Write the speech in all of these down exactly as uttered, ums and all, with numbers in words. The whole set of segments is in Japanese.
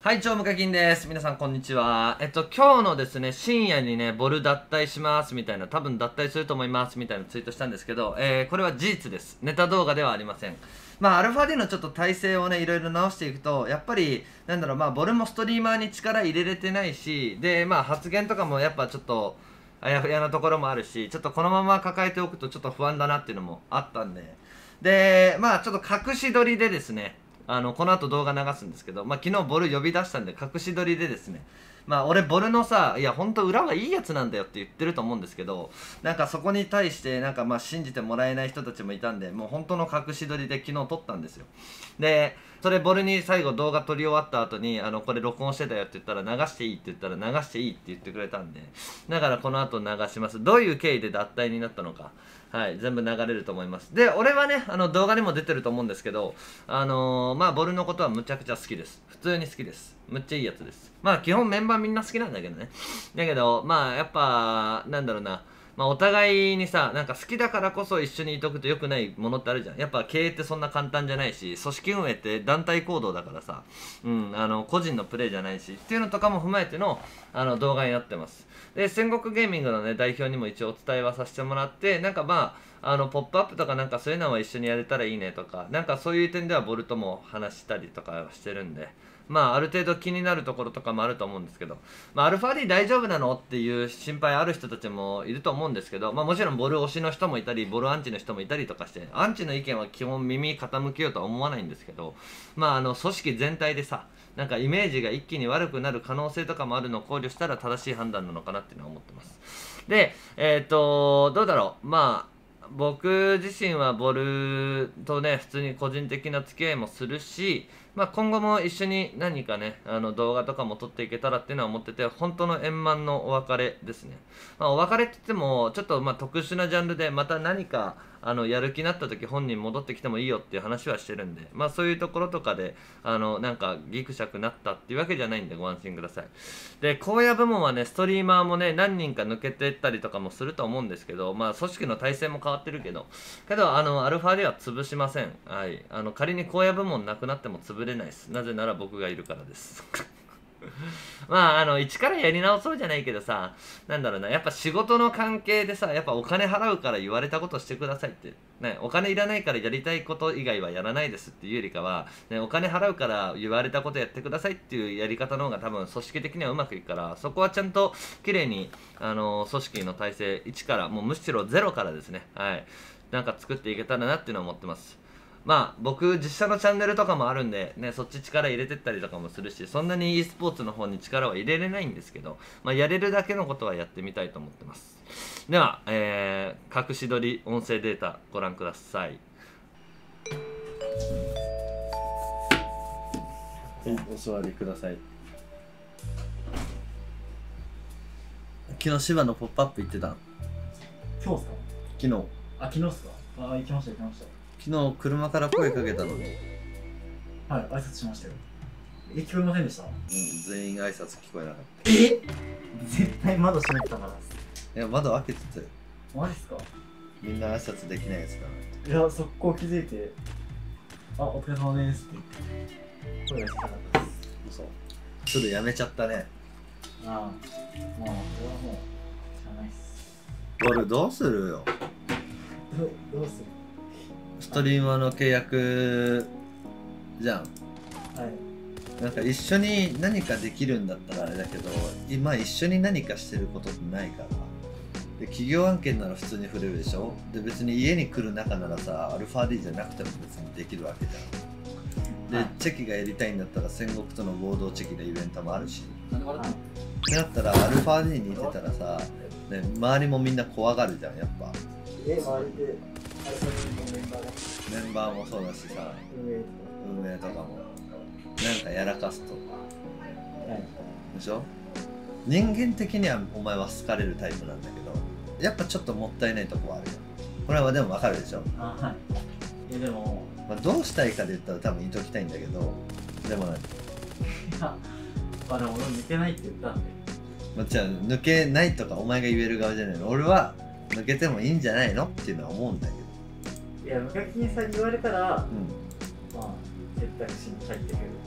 はい、超無課金です。皆さんこんにちは。えっと、今日のですね、深夜にね、ボル脱退しますみたいな、多分脱退すると思いますみたいなツイートしたんですけど、えー、これは事実です。ネタ動画ではありません。まあ、アルファ D のちょっと体制をね、いろいろ直していくと、やっぱり、なんだろう、まあ、ボルもストリーマーに力入れれてないし、で、まあ、発言とかもやっぱちょっと、あやふやなところもあるし、ちょっとこのまま抱えておくとちょっと不安だなっていうのもあったんで、で、まあ、ちょっと隠し撮りでですね、あのこの後動画流すんですけど、まあ、昨日ボル呼び出したんで隠し撮りでですね、まあ俺ボルのさ、いやほんと裏はいいやつなんだよって言ってると思うんですけど、なんかそこに対してなんかまあ信じてもらえない人たちもいたんで、もう本当の隠し撮りで昨日撮ったんですよ。でそれボルに最後動画撮り終わった後に、あのこれ録音してたよって言ったら、流していいって言ったら流していいって言ってくれたんで、だからこの後流します。どういう経緯で脱退になったのか、はい、全部流れると思います。で俺はね、あの動画にも出てると思うんですけど、あのー、まあボルのことはむちゃくちゃ好きです。普通に好きです。むっちゃいいやつです。まあ基本メンバーみんな好きなんだけどね。だけどまあやっぱなんだろうな、まあお互いにさ、なんか好きだからこそ一緒にいとくと良くないものってあるじゃん。やっぱ経営ってそんな簡単じゃないし、組織運営って団体行動だからさ、うん、あの個人のプレーじゃないしっていうのとかも踏まえてのあの動画になってます。で戦国ゲーミングのね代表にも一応お伝えはさせてもらって、なんかまああのポップアップとかなんかそういうのは一緒にやれたらいいねとか、なんかそういう点ではボルトも話したりとかしてるんで、まあある程度気になるところとかもあると思うんですけど、まあアルファ D 大丈夫なのっていう心配ある人たちもいると思うんですけど、まあもちろんボル推しの人もいたりボルアンチの人もいたりとかして、アンチの意見は基本耳傾けようとは思わないんですけど、まああの組織全体でさ、なんかイメージが一気に悪くなる可能性とかもあるのを考慮したら正しい判断なのかなっていうのは思ってます。でえっ、ー、とどうだろう、まあ僕自身はボルとね普通に個人的な付き合いもするし、まあ、今後も一緒に何かねあの動画とかも撮っていけたらっていうのは思ってて、本当の円満のお別れですね。まあ、お別れって言ってもちょっとまあ特殊なジャンルで、また何かあのやる気になった時本人戻ってきてもいいよっていう話はしてるんで、まあそういうところとかであのなんかギクシャクなったっていうわけじゃないんでご安心ください。で荒野部門はねストリーマーもね何人か抜けてったりとかもすると思うんですけど、まあ組織の体制も変わってるけどけどあのアルファでは潰しません。はい、あの仮に荒野部門なくなっても潰れないです。なぜなら僕がいるからですまああの一からやり直そうじゃないけどさ、なんだろうな、やっぱ仕事の関係でさ、やっぱお金払うから言われたことしてくださいってね、お金いらないからやりたいこと以外はやらないですっていうよりかは、ね、お金払うから言われたことやってくださいっていうやり方の方が多分組織的にはうまくいくから、そこはちゃんと綺麗にあの組織の体制いちから、もうむしろゼロからですね、はい、なんか作っていけたらなっていうのは思ってます。まあ僕実写のチャンネルとかもあるんでね、そっち力入れてったりとかもするし、そんなに e スポーツの方に力は入れれないんですけど、まあ、やれるだけのことはやってみたいと思ってます。では、えー、隠し撮り音声データご覧ください。はい、お座りください。昨日芝のポップアップ行ってた。 今日っすか？ 昨日。 あ、昨日っすか？あ、行きました行きました。 昨日車から声かけたのに。 はい、挨拶しましたよ。え、聞こえませんでした？うん、 全員挨拶聞こえなかった。 え？絶対窓閉めてたからです。 いや、窓開けてたよ。 マジっすか？ みんな挨拶できないやつだな。いや、速攻気づいて、あ、お疲れ様ですって言って、声が小さかったです。 嘘。ちょっとやめちゃったね。 ああ、まあ、これはもう、しゃあないっす。 ボルどうするよ。 ど、どうする？ ストリーマーの契約じゃん。はい。なんか一緒に何かできるんだったらあれだけど、今一緒に何かしてることってないから。で企業案件なら普通に触れるでしょ。で別に家に来る中ならさ、アルファ D じゃなくても別にできるわけじゃん。で、チェキがやりたいんだったら戦国との合同チェキのイベントもあるし。ってなったらアルファ D に似てたらさ、ね、周りもみんな怖がるじゃん、やっぱ。 え、周りでメンバーもそうだしさ、運営とかもなんかやらかすと、はい、でしょ。人間的にはお前は好かれるタイプなんだけど、やっぱちょっともったいないとこはあるよ。これはでも分かるでしょ。あ、はい。いやでも、まあ、どうしたいかで言ったら多分言いときたいんだけど、でもない。いや、まあでも俺抜けないって言ったんで、まあ、じゃあ抜けないとかお前が言える側じゃないの。俺は抜けてもいいんじゃないのっていうのは思うんだけど。いや、無課金さんに言われたら、うん、まあ、選択肢に入ってくる。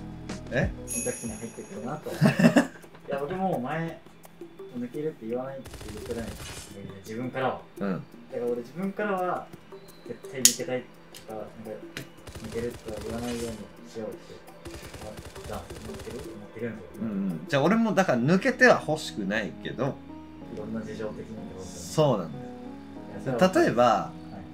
え選択肢に入ってくるなといや僕も前抜けるって言わないって言ってない自分からは、 うん、 だから俺自分からは絶対抜けたいとか、なんか抜けるとは言わないようにしようってじゃあ抜ける思ってるんですよ、 うんうん、じゃあ俺もだから抜けては欲しくないけど、 いろんな事情的にそうなんだよ。例えば、はい、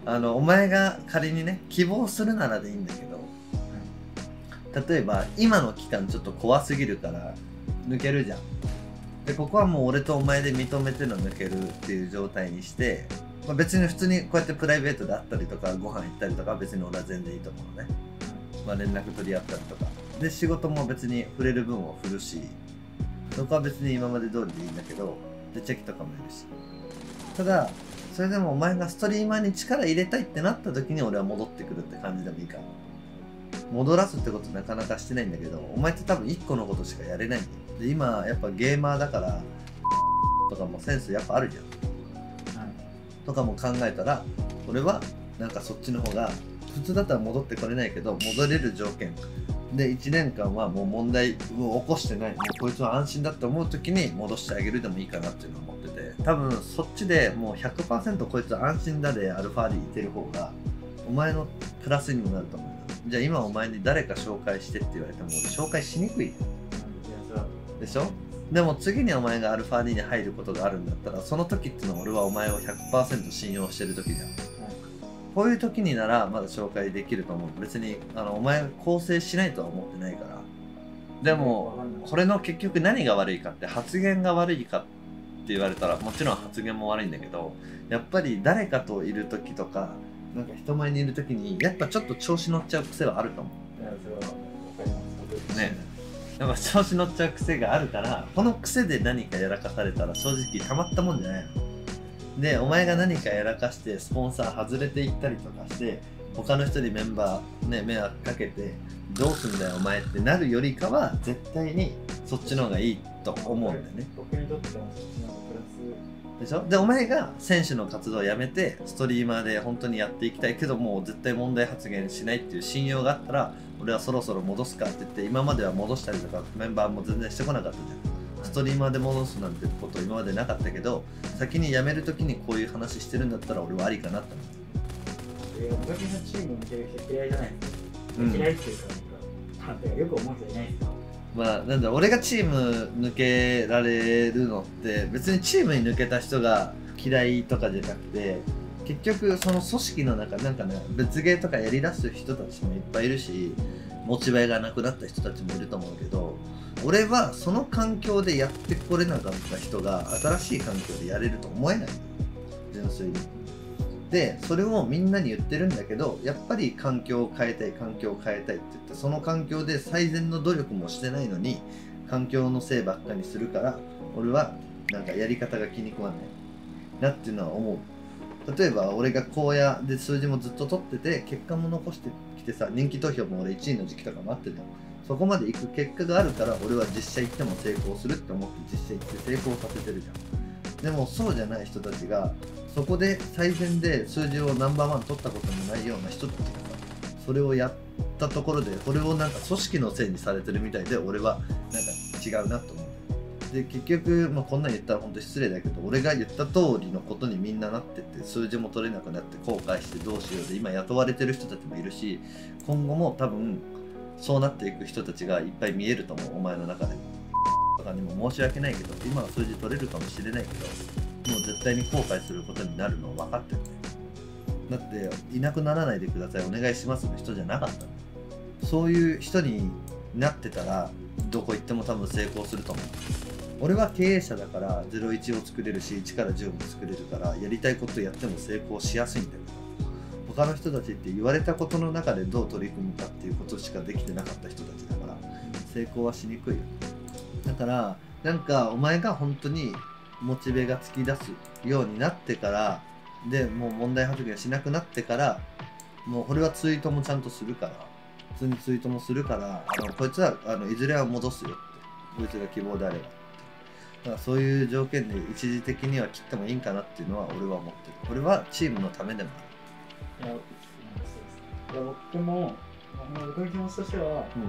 あのお前が仮にね希望するならでいいんだけど、はい、例えば今の期間ちょっと怖すぎるから抜けるじゃん。でここはもう俺とお前で認めての抜けるっていう状態にして、まあ、別に普通にこうやってプライベートで会ったりとかご飯行ったりとか別に俺は全然いいと思うのね、まあ、連絡取り合ったりとかで仕事も別に触れる分を振るし、そこは別に今まで通りでいいんだけど、でチェキとかもいるし、ただそれでもお前がストリーマーに力入れたいってなった時に俺は戻ってくるって感じでもいいかな。戻らすってことなかなかしてないんだけど、お前って多分いっこのことしかやれないんだよ。で今やっぱゲーマーだからとかもセンスやっぱあるじゃん、はい、とかも考えたら俺はなんかそっちの方が普通だったら戻ってこれないけど戻れる条件でいちねんかんはもう問題を起こしてない、もうこいつは安心だって思う時に戻してあげるでもいいかなっていうのを思ってて、多分そっちでもう ひゃくパーセント こいつ安心だでアルファーでいてる方がお前のプラスにもなると思うよ。じゃあ今お前に誰か紹介してって言われても俺紹介しにくいでしょ。でも次にお前がアルファ D に入ることがあるんだったらその時っていうのは俺はお前を ひゃくパーセント 信用してる時じゃん、はい、こういう時にならまだ紹介できると思う。別にあのお前構成しないとは思ってないから。でもこれの結局何が悪いかって発言が悪いかって言われたらもちろん発言も悪いんだけど、やっぱり誰かといる時とかなんか人前にいる時にやっぱちょっと調子乗っちゃう癖はあると思う。いやそれは分かります。ね、やっぱ調子乗っちゃう癖があるから、この癖で何かやらかされたら正直たまったもんじゃないの。でお前が何かやらかしてスポンサー外れていったりとかして他の人にメンバーね迷惑かけてどうすんだよお前ってなるよりかは絶対にそっちの方がいいと思うんだよね。 僕にとってもそっちの方がプラスでしょ。でお前が選手の活動をやめてストリーマーで本当にやっていきたいけどもう絶対問題発言しないっていう信用があったら俺はそろそろ戻すかって言って、今までは戻したりとかメンバーも全然してこなかったじゃん。ストリーマーで戻すなんてこと今までなかったけど、先に辞める時にこういう話してるんだったら俺はありかなって思う。 えー、昔のチーム見てる人嫌いじゃないですか、うん、嫌いっていうかなんかよく思う人いないですか。 まあなんだ俺がチーム抜けられるのって別にチームに抜けた人が嫌いとかじゃなくて、結局その組織の中なんかね別ゲーとかやりだす人たちもいっぱいいるしモチベがなくなった人たちもいると思うけど、俺はその環境でやってこれなかった人が新しい環境でやれると思えない、純粋に。でそれをみんなに言ってるんだけど、やっぱり環境を変えたい環境を変えたいって言ってその環境で最善の努力もしてないのに環境のせいばっかにするから、俺はなんかやり方が気に食わないなっていうのは思う。例えば俺が荒野で数字もずっと取ってて結果も残してきてさ、人気投票も俺いちいの時期とかもあってたよ。そこまで行く結果があるから俺は実写行っても成功するって思って実写行って成功させてるじゃん。でもそうじゃない人たちがそこで最善で数字をナンバーワン取ったこともないような人たちがさ、それをやったところでこれをなんか組織のせいにされてるみたいで俺はなんか違うなと思う。で結局、まあ、こんなん言ったら本当に失礼だけど俺が言った通りのことにみんななってって数字も取れなくなって後悔してどうしようで今雇われてる人たちもいるし、今後も多分そうなっていく人たちがいっぱい見えると思う。お前の中でとかにも申し訳ないけど今は数字取れるかもしれないけどもう絶対に後悔することになるの分かってるね。だっていなくならないでくださいお願いしますの人じゃなかったの。そういう人になってたらどこ行っても多分成功すると思う。俺は経営者だからゼロイチを作れるしいちからじゅうも作れるからやりたいことやっても成功しやすいんだけど、他の人たちって言われたことの中でどう取り組むかっていうことしかできてなかった人たちだから成功はしにくいよ。だからなんかお前が本当にモチベが突き出すようになってからでもう問題発言しなくなってからもう俺はツイートもちゃんとするから普通にツイートもするからあのこいつはあのいずれは戻すよってこいつが希望であれば。だからそういう条件で一時的には切ってもいいんかなっていうのは俺は思ってる。俺はチームのためでもある。 いや、そうです。いや僕も、僕の気持ちとしては、うん、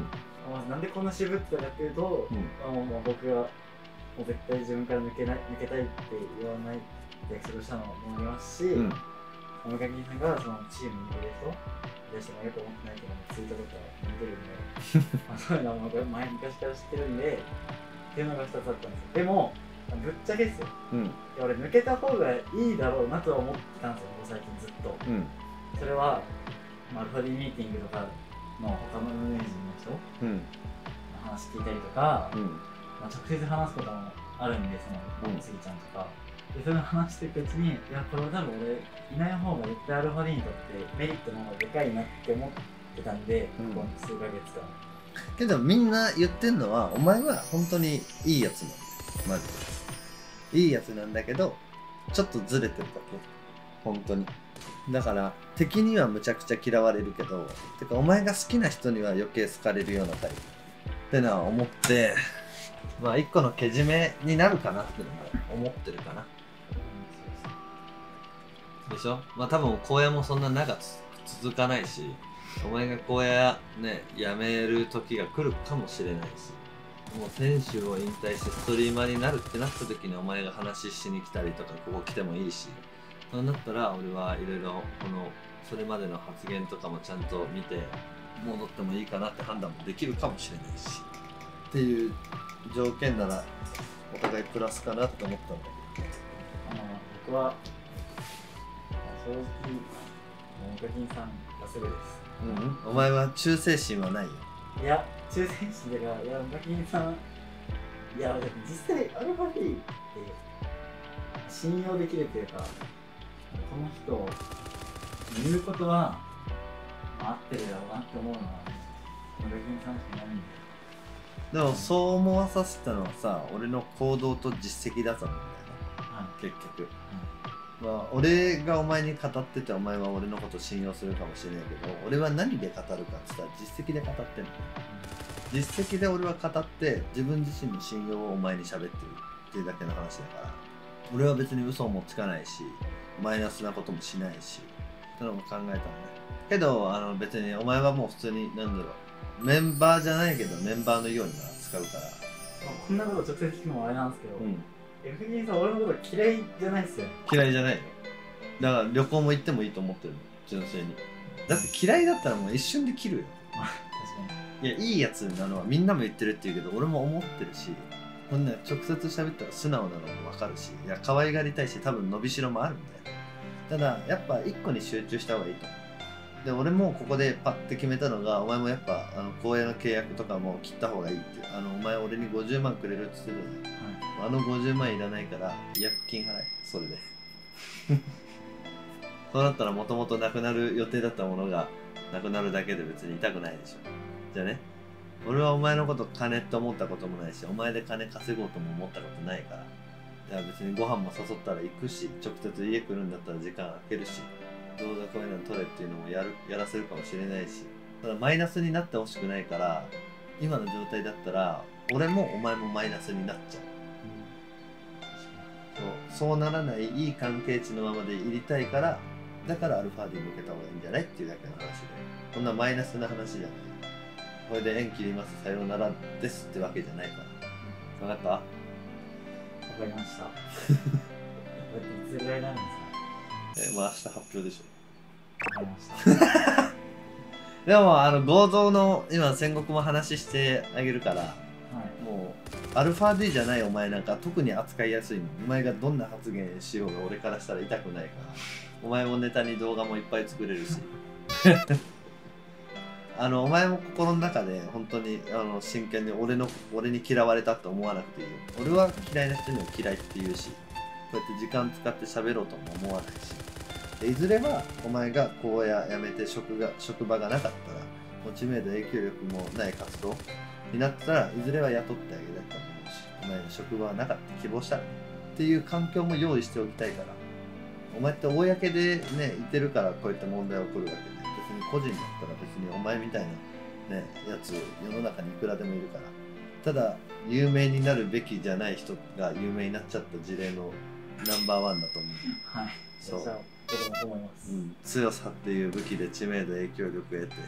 まあ、なんでこんな渋ってたかっていうと、 うんあのもう僕がもう絶対自分から抜けない抜けたいって言わない約束したのもありますし、 うんおむかきさんがそのチームにいる人でしてもよく思ってないけどツイートとか見てるんでまあそういうのは僕は前昔から知ってるんでっていうのがふたつあったんですよ。でもぶっちゃけですよ、 うんいや俺抜けた方がいいだろうなとは思ってたんですよ最近ずっと。 うんそれは、まあ、アルファディミーティングとかの他の運営陣の人うんの話聞いたりとか、 うんまあ、直接話すこともあるんで、その、 うんスギちゃんとか。で、そういうの話していくうちに、いや、これは多分俺、いない方が絶対アルファディにとってメリットの方がでかいなって思ってたんで、 うんこの数ヶ月間。 けどみんな言ってんのはお前は本当にいいやつなんだよマジでいいやつなんだけどちょっとずれてるだけ本当にだから敵にはむちゃくちゃ嫌われるけどてかお前が好きな人には余計好かれるようなタイプってのは思ってまあ一個のけじめになるかなってのも思ってるかなでしょまあ多分荒野もそんな長く続かないしお前が荒野ね辞める時が来るかもしれないしもう選手を引退してストリーマーになるってなった時にお前が話しに来たりとかここ来てもいいしそうなったら俺はいろいろこのそれまでの発言とかもちゃんと見て戻ってもいいかなって判断もできるかもしれないしっていう条件ならお互いプラスかなって思ったんだあの僕は、正直、おむかきんさんがすぐです。 けど、うん、お前は忠誠心はないよいや、忠誠心だから、いや、おむかきんさん、いや、だって実際、アルファディって信用できるというか、この人を言うことは、まあ、合ってるだろうなって思うのは、おむかきんさんしかないんで。 でもそう思わさせたのはさ俺の行動と実績だと思うんだよねは結局、まあ俺がお前に語っててお前は俺のこと信用するかもしれないけど俺は何で語るかって言ったら実績で語ってんの実績で俺は語って自分自身の信用をお前に喋ってるっていうだけの話だから俺は別に嘘もつかないしマイナスなこともしないしってのも考えたのねけどあの別にお前はもう普通に何だろうメンバーじゃないけどメンバーのようには使うからこんなこと直接聞くのもあれなんですけど、 うんエフギンさん俺のこと嫌いじゃないっすよね。 嫌いじゃないよだから旅行も行ってもいいと思ってるの純粋にだって嫌いだったらもう一瞬で切るよ確かに。 いやいいやつなのはみんなも言ってるって言うけど俺も思ってるしこんな直接喋ったら素直なのも分かるしいや可愛がりたいし多分伸びしろもあるんだよただやっぱ一個に集中した方がいいと思うで俺もここでパッて決めたのがお前もやっぱあの公営の契約とかも切った方がいいってあのお前俺にごじゅうまんくれるって言ってたよねあのごじゅうまんいらないから違約金払えそれでそうなったらもともとなくなる予定だったものがなくなるだけで別に痛くないでしょじゃあね俺はお前のこと金って思ったこともないしお前で金稼ごうとも思ったことないからいや別にご飯も誘ったら行くし直接家来るんだったら時間空けるし動画こういうの撮れっていうのもやるやらせるかもしれないしただマイナスになってほしくないから今の状態だったら俺もお前もマイナスになっちゃうそうそうならないいい関係値のままでいりたいからだからアルファで抜けた方がいいんじゃないっていうだけの話でこんなマイナスな話じゃないこれで縁切りますさようならですってわけじゃないから分かったわかりました。これっていつぐらいになるんですか？ えまあ明日発表でしょわかりました。 でもあの合同の今戦国も話してあげるからはい。 もうアルファ D じゃないお前なんか特に扱いやすいのお前がどんな発言しようが俺からしたら痛くないからお前もネタに動画もいっぱい作れるしあのお前も心の中で本当にあの真剣に俺の俺に嫌われたって思わなくていいよ俺は嫌いな人にも嫌いって言うしこうやって時間使って喋ろうとも思わないしでいずれはお前がこうや辞めて職が職場がなかったら知名度影響力もない活動になったらいずれは雇ってあげたいと思うしお前の職場はなかった希望したらっていう環境も用意しておきたいからお前って公でねいてるからこういった問題が起こるわけで別に個人だったら別にお前みたいなねやつ世の中にいくらでもいるからただ有名になるべきじゃない人が有名になっちゃった事例のナンバーワンだと思う。 はい。 そうじゃあ僕もそう思います。 うん、強さっていう武器で知名度影響力を得て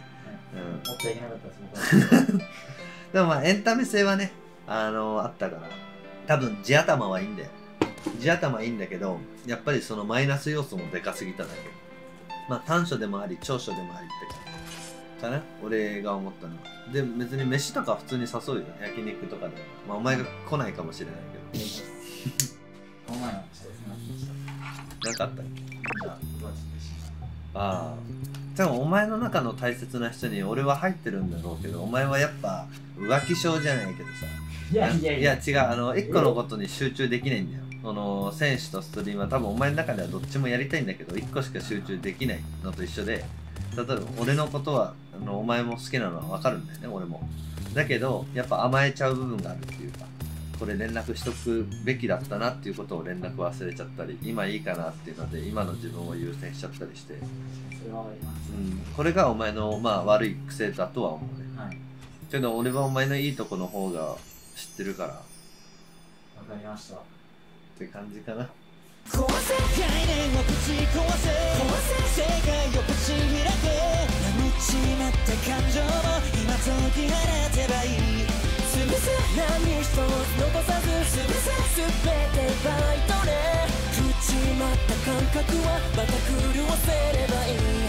もっといけなかったです僕は。 でもまあエンタメ性はねあのあったから多分地頭はいいんだよ。地頭いいんだけどやっぱりそのマイナス要素もでかすぎただけ。まあ短所でもあり長所でもありって感じかな俺が思ったのは。で別に飯とか普通に誘うよ焼肉とかでも。まあお前が来ないかもしれないけどこの前の人ですね。 なんかあったっけ。 じゃあ僕はちょっとああでもお前の中の大切な人に俺は入ってるんだろうけどお前はやっぱ浮気症じゃないけどさ。 いやいやいやいや違うあの一個のことに集中できないんだよ。その選手とストリームは多分お前の中ではどっちもやりたいんだけど一個しか集中できないのと一緒で、例えば俺のことはあのお前も好きなのは分かるんだよね俺も。だけどやっぱ甘えちゃう部分があるっていうか、これ連絡しとくべきだったなっていうことを連絡忘れちゃったり今いいかなっていうので今の自分を優先しちゃったりして、 それはわかります。 うん、これがお前のまあ悪い癖だとは思うね。 はい。 けど俺はお前のいいとこの方が知ってるからわかりました。 って感じかな。 壊せ概念をぶち壊せ壊せ世界をぶち開け眠っちまった感情も今解き放てばいい潰せ何一つ残さず潰せ全てバイトで振っちまった感覚はまた狂わせればいい